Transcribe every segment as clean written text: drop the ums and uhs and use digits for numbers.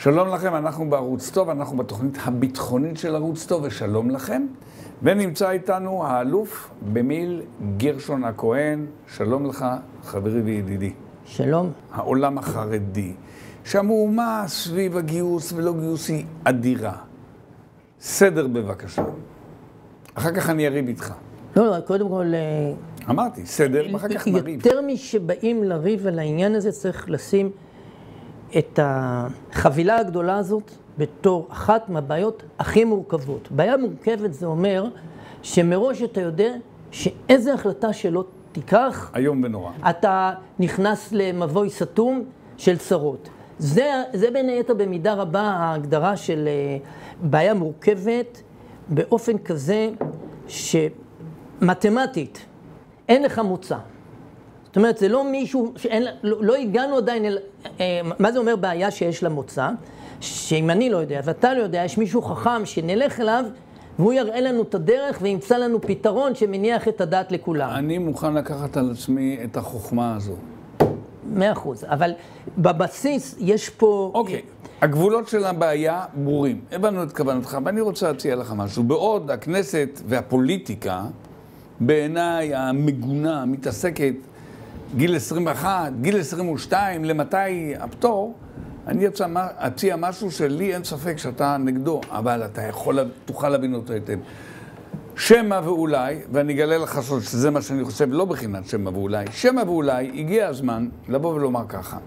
שלום לכם, אנחנו בערוץ טוב, אנחנו בתוכנית הביטחונית של ערוץ טוב, ושלום לכם. ונמצא איתנו האלוף במיל גרשון הכהן. שלום לך, חברי וידידי. שלום. העולם החרדי, שהמהומה סביב הגיוס ולא גיוס היא אדירה. סדר בבקשה. אחר כך אני אריב איתך. לא, קודם כל... אמרתי, סדר, ואחר כך נריב. יותר משבאים לריב על העניין הזה, צריך לשים את החבילה הגדולה הזאת בתור אחת מהבעיות הכי מורכבות. בעיה מורכבת זה אומר שמראש אתה יודע שאיזה החלטה שלא תיקח, היום ונורא. אתה נכנס למבוי סתום של צרות. זה בין היתר במידה רבה ההגדרה של בעיה מורכבת באופן כזה שמתמטית אין לך מוצא. זאת אומרת, זה לא מישהו לא הגענו עדיין מה זה אומר בעיה שיש לה מוצא? שאם אני לא יודע ואתה לא יודע, יש מישהו חכם שנלך אליו והוא יראה לנו את הדרך וימצא לנו פתרון שמניח את הדעת לכולם. אני מוכן לקחת על עצמי את החוכמה הזו. 100%, אבל בבסיס יש פה... אוקיי, הגבולות של הבעיה ברורים. הבנו את כוונתך, ואני רוצה להציע לך משהו. בעוד הכנסת והפוליטיקה, בעיניי המגונה, מתעסקת גיל 21, גיל 22, למתי הפטור, אני אציע משהו שלי אין ספק שאתה נגדו, אבל אתה תוכל להבין אותו היטב. שמא ואולי, ואני אגלה לך שזה מה שאני חושב, לא בחינת שמא ואולי, שמא ואולי הגיע הזמן לבוא ולומר ככה.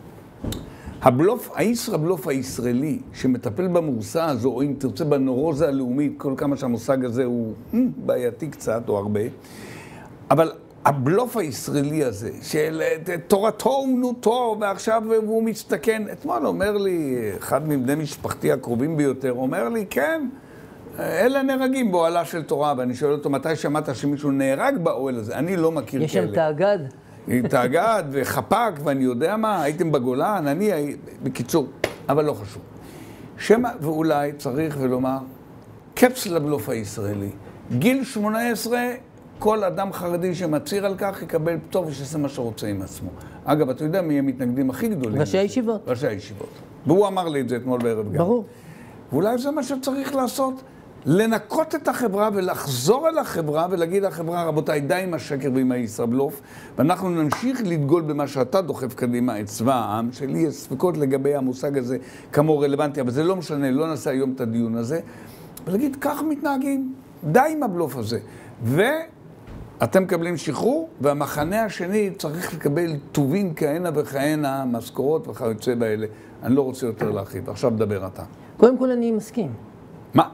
הישראבלוף הישראלי שמטפל במורסה הזו, או אם תרצה בנורוזה הלאומית, כל כמה שהמושג הזה הוא בעייתי קצת או הרבה, אבל הבלוף הישראלי הזה, של תורתו אומנותו, ועכשיו הוא מסתכן, אתמול אומר לי, אחד מבני משפחתי הקרובים ביותר, אומר לי, כן, אלה נהרגים באוהלה של תורה, ואני שואל אותו, מתי שמעת שמישהו נהרג באוהל הזה? אני לא מכיר כאלה. יש שם תאגד. תאגד וחפק, ואני יודע מה, הייתם בגולן, בקיצור, אבל לא חשוב. שמא ואולי צריך ולומר, קץ לבלוף הישראלי. גיל 18, כל אדם חרדי שמצהיר על כך יקבל פטור ושעשה מה שרוצה עם עצמו. אגב, אתה יודע מי המתנגדים הכי גדולים? ראשי הישיבות. ראשי הישיבות. והוא אמר לי את זה אתמול בערב גם. ברור. ואולי זה מה שצריך לעשות, לנקות את החברה ולחזור אל החברה ולהגיד לחברה, רבותיי, די עם השקר ועם הישראבלוף, ואנחנו נמשיך לדגול במה שאתה דוחף קדימה את צבא העם, שלי יש ספקות לגבי המושג הזה כמו רלוונטי, אבל זה לא משנה, לא נעשה היום את הדיון הזה, ולהגיד, כך מתנהגים, די עם הבלוף הזה. ואתם מקבלים שחרור, והמחנה השני צריך לקבל טובים כהנה וכהנה, משכורות וכיוצא באלה. אני לא רוצה יותר להרחיב, עכשיו דבר אתה. קודם כל אני מסכים. מה?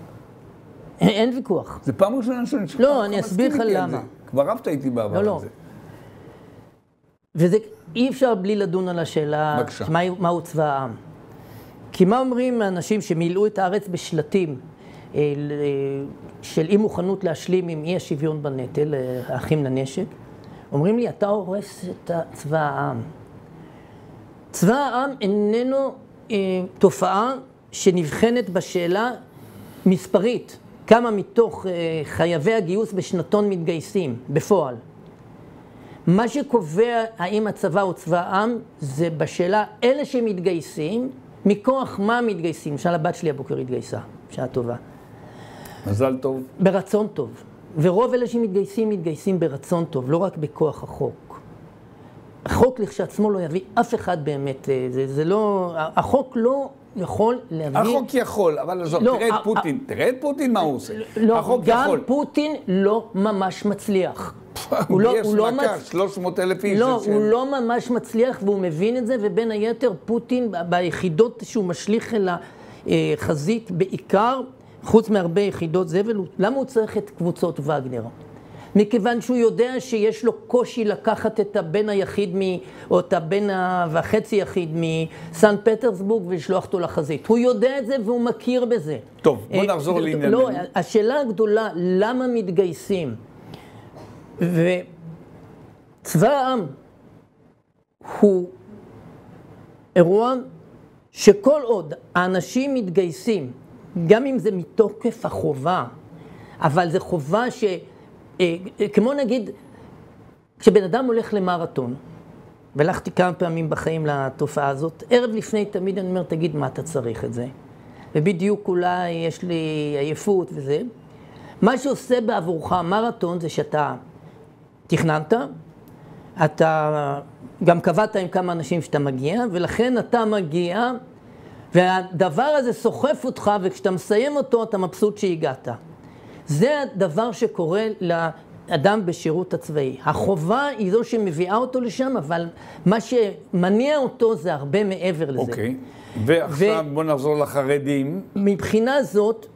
אין ויכוח. זה פעם ראשונה שאני שומע. לא, אני אסביר לך למה. כבר רבת איתי בעבר לא, על זה. וזה אי אפשר בלי לדון על השאלה מהו צבא העם. כי מה אומרים האנשים שמילאו את הארץ בשלטים של אי מוכנות להשלים עם אי השוויון בנטל, האחים לנשק? אומרים לי, אתה הורס את צבא העם. צבא העם איננו תופעה שנבחנת בשאלה מספרית. כמה מתוך חייבי הגיוס בשנתון מתגייסים, בפועל. מה שקובע האם הצבא הוא צבא העם, זה בשאלה אלה שמתגייסים, מכוח מה מתגייסים. למשל, הבת שלי הבוקר התגייסה, שעה טובה. מזל טוב. ברצון טוב. ורוב אלה שמתגייסים, מתגייסים ברצון טוב, לא רק בכוח החוק. החוק לכשעצמו לא יביא אף אחד באמת, זה לא, החוק לא יכול להביא... החוק יכול, אבל עזוב, תראה את פוטין, תראה את פוטין מה הוא עושה. לא, גם פוטין לא ממש מצליח. הוא גייס מכה, 300,000 איש. לא, הוא לא ממש מצליח והוא מבין את זה, ובין היתר פוטין ביחידות שהוא משליך אל החזית בעיקר, חוץ מהרבה יחידות זבל, למה הוא צריך את קבוצות וגנר? מכיוון שהוא יודע שיש לו קושי לקחת את הבן היחיד או את הבן וחצי יחיד מסן פטרסבורג ולשלוח אותו לחזית. הוא יודע את זה והוא מכיר בזה. טוב, בוא נחזור לענייננו. לא, השאלה הגדולה, למה מתגייסים? וצבא העם הוא אירוע שכל עוד האנשים מתגייסים, גם אם זה מתוקף החובה, אבל זה חובה כמו נגיד, כשבן אדם הולך למרתון, והלכתי כמה פעמים בחיים לתופעה הזאת. ערב לפני תמיד אני אומר, תגיד מה אתה צריך את זה. ובדיוק אולי יש לי עייפות וזה. מה שעושה בעבורך מרתון זה שאתה תכננת, אתה גם קבעת עם כמה אנשים שאתה מגיע, ולכן אתה מגיע, והדבר הזה סוחף אותך, וכשאתה מסיים אותו אתה מבסוט שהגעת. זה הדבר שקורה לאדם בשירות הצבאי. החובה היא זו שמביאה אותו לשם, אבל מה שמניע אותו זה הרבה מעבר לזה. אוקיי, ועכשיו בוא נחזור לחרדים. מבחינה זאת,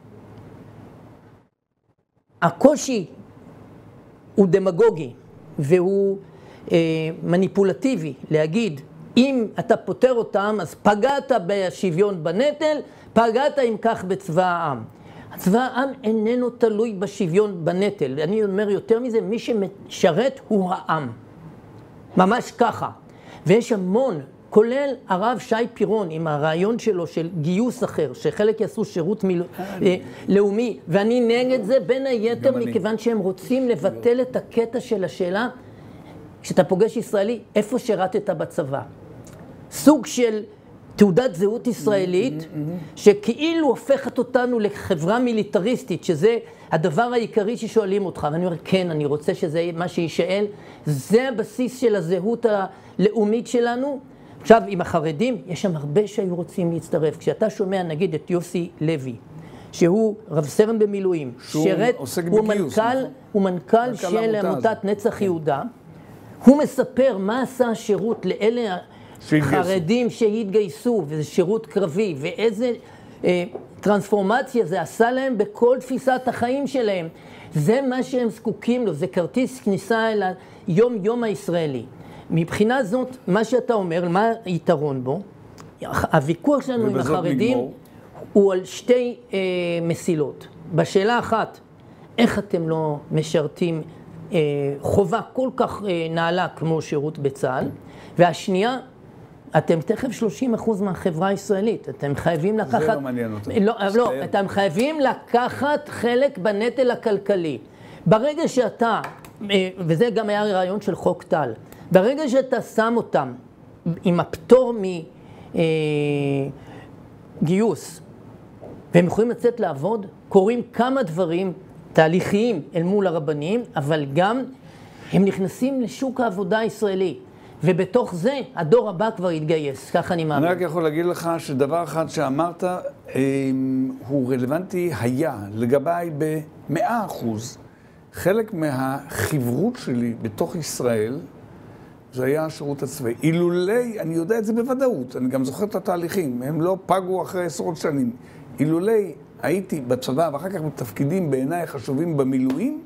הקושי הוא דמגוגי, והוא מניפולטיבי, להגיד, אם אתה פותר אותם, אז פגעת בשוויון בנטל, פגעת אם כך בצבא העם. צבא העם איננו תלוי בשוויון בנטל. אני אומר יותר מזה, מי שמשרת הוא העם. ממש ככה. ויש המון, כולל הרב שי פירון, עם הרעיון שלו של גיוס אחר, שחלק יעשו שירות לאומי, ואני נגד זה בין היתר מכיוון שהם רוצים לבטל את הקטע של השאלה, כשאתה פוגש ישראלי, איפה שירתת בצבא? סוג של תעודת זהות ישראלית, שכאילו הופכת אותנו לחברה מיליטריסטית, שזה הדבר העיקרי ששואלים אותך. ואני אומר, כן, אני רוצה שזה מה שישאל. זה הבסיס של הזהות הלאומית שלנו. עכשיו, עם החרדים, יש שם הרבה שהיו רוצים להצטרף. כשאתה שומע, נגיד, את יוסי לוי, שהוא רב סרן במילואים, שירת, הוא מנכ"ל של עמותת נצח יהודה, הוא מספר מה עשה השירות לאלה חרדים שהתגייסו, וזה שירות קרבי, ואיזה טרנספורמציה זה עשה להם בכל תפיסת החיים שלהם. זה מה שהם זקוקים לו, זה כרטיס כניסה אל היום-יום הישראלי. מבחינה זאת, מה שאתה אומר, מה היתרון בו? הוויכוח שלנו עם החרדים הוא על שתי מסילות. בשאלה אחת, איך אתם לא משרתים חובה כל כך נעלה כמו שירות בצה"ל, והשנייה, אתם תכף 30% מהחברה הישראלית, אתם חייבים לקחת... זה לא מעניין אותם. לא, אתם חייבים לקחת חלק בנטל הכלכלי. ברגע שאתה, וזה גם היה רעיון של חוק טל, ברגע שאתה שם אותם עם הפטור מגיוס, והם יכולים לצאת לעבוד, קוראים כמה דברים תהליכיים אל מול הרבנים, אבל גם הם נכנסים לשוק העבודה הישראלי. ובתוך זה, הדור הבא כבר יתגייס, ככה אני מאמין. אני רק יכול להגיד לך שדבר אחד שאמרת, הוא רלוונטי היה לגביי ב100%. חלק מהחברות שלי בתוך ישראל, זה היה השירות הצבאי. אילולי, אני יודע את זה בוודאות, אני גם זוכר את התהליכים, הם לא פגו אחרי עשרות שנים. אילולי הייתי בצבא ואחר כך בתפקידים בעיניי חשובים במילואים,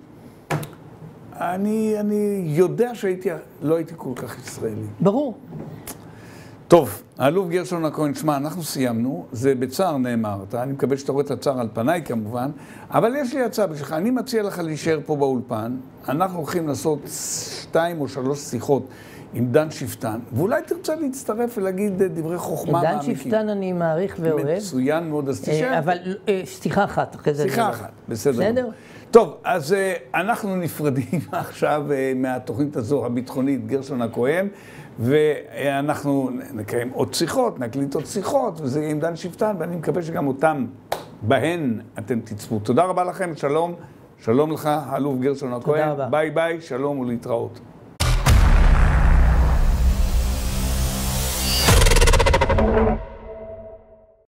אני יודע לא הייתי כל כך ישראלי. ברור. טוב, האלוף גרשון הכהן, שמע, אנחנו סיימנו, זה בצער נאמרת, אני מקבל שאתה רואה את הצער על פניי כמובן, אבל יש לי הצעה בשבילך, אני מציע לך להישאר פה באולפן, אנחנו הולכים לעשות 2 או 3 שיחות עם דן שפטן, ואולי תרצה להצטרף ולהגיד דברי חוכמה מעמיקים. דן שפטן אני מעריך ואוהב. מצוין מאוד, אז תשאר. אבל שיחה אחת. שיחה אחת, בסדר. טוב, אז אנחנו נפרדים עכשיו מהתוכנית הזו הביטחונית גרשון הכהן, ואנחנו נקיים עוד שיחות, נקליט עוד שיחות, וזה יהיה עם דן שפטן, ואני מקווה שגם אותם, בהן אתם תצפו. תודה רבה לכם, שלום, שלום לך, האלוף גרשון הכהן. ביי ביי, שלום ולהתראות.